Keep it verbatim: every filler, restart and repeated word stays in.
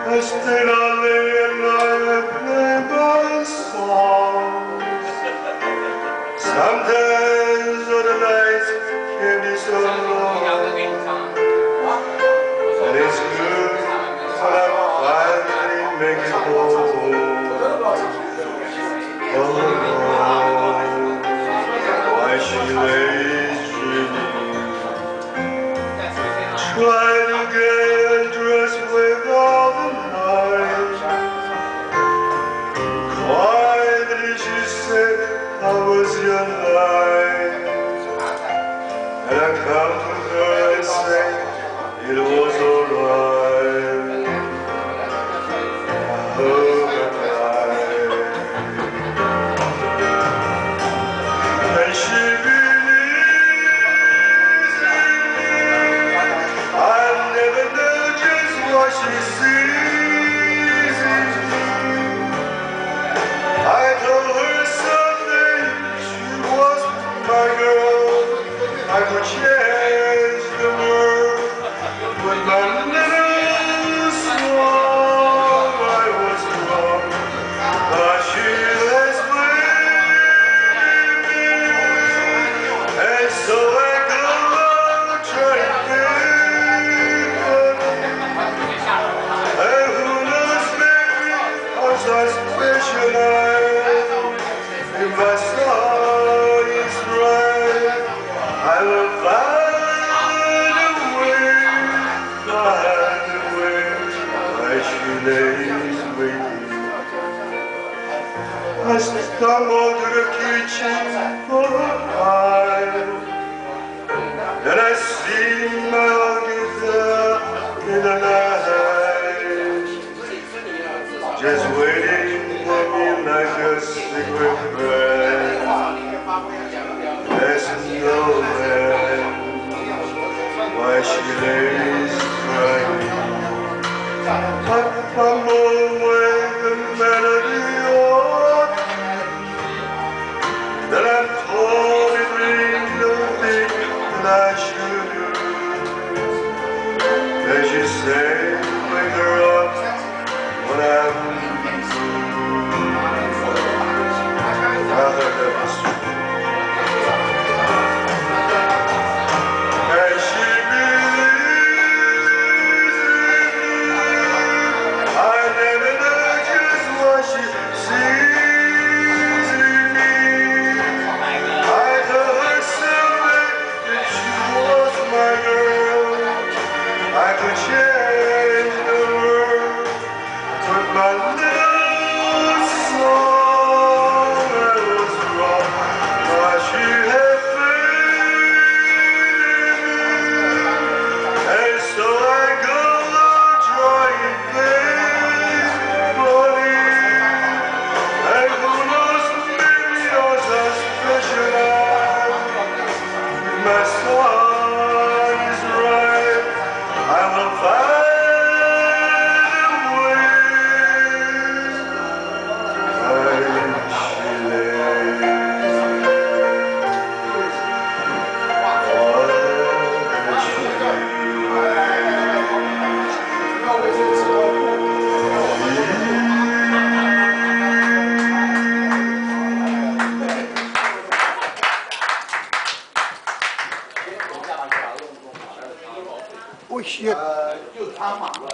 still I lay and I play my songs. Sometimes the nights can be so long, and it's good when I finally make it home. Oh, why she lays dreaming, try to get dressed with all the night. Quietly she said, how was your night? And I come to her and say, it was alright. I hug her tight, and she believes in me. I never know just what she sees in me. I told her someday she was my girl. I could change the world with my little song. I was wrong, but she has believed me, and so I go on trying to and who knows, maybe I'm so specialized. If my song is right, I will find a way, find a way. Why she lays waiting. I stumble to the kitchen for a pie, and I see my old guitar in the night, just waiting for me like a secret friend. There's no end why she lays crying. I fumble away the melody of that I'm told it means nothing that I should do. Then she said, wake her up when I'm through. I heard that was true. I could change the world with my little song. I was wrong, but she had faith in me, and so I go on trying faithfully. And who knows, maybe yours are specialized. My song is right, I will find a way. Why she lays, why she Oh shit.